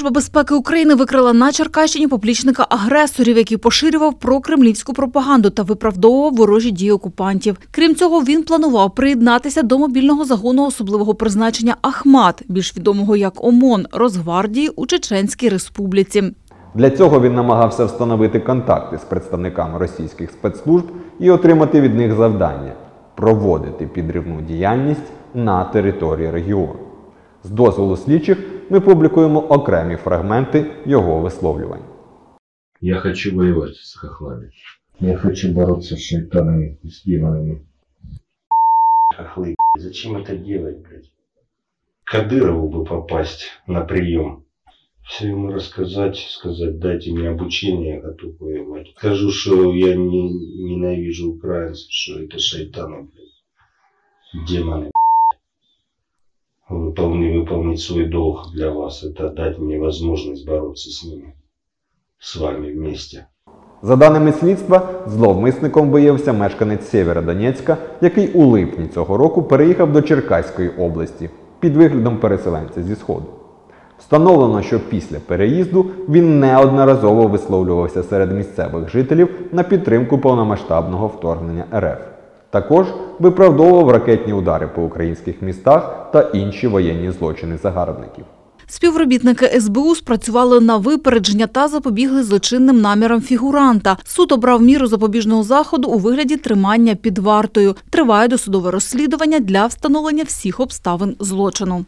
Служба безпеки України викрила на Черкащині поплічника агресорів, який поширював прокремлівську пропаганду та виправдовував ворожі дії окупантів. Крім цього, він планував приєднатися до мобільного загону особливого призначення «Ахмат», більш відомого як ОМОН, Росгвардії у Чеченській Республіці. Для цього він намагався встановити контакти з представниками російських спецслужб і отримати від них завдання – проводити підривну діяльність на території регіону. З дозволу слідчих ми публікуємо окремі фрагменти його висловлювань. Я хочу воевать с хохлами. Я хочу бороться с шайтанами, с демонами. Хохлы, зачем это делать, блядь? Кадырову бы попасть на прием. Все ему сказать, дайте мне обучение, я готов воевать. Скажу, что я ненавижу украинцев, что это шайтаны, блядь. Демоны, блядь. Выполнить свой долг для вас, это дать мне возможность бороться с ними. С вами вместе. За даними слідства, зловмисником виявився мешканець Сєвєродонецька, який у липні цього року переїхав до Черкаської області під виглядом переселенця зі Сходу. Встановлено, що після переїзду він неодноразово висловлювався серед місцевих жителів на підтримку повномасштабного вторгнення РФ. Також виправдовував ракетні удари по українських містах та інші воєнні злочини загарбників. Співробітники СБУ спрацювали на випередження та запобігли злочинним намірам фігуранта. Суд обрав міру запобіжного заходу у вигляді тримання під вартою. Триває досудове розслідування для встановлення всіх обставин злочину.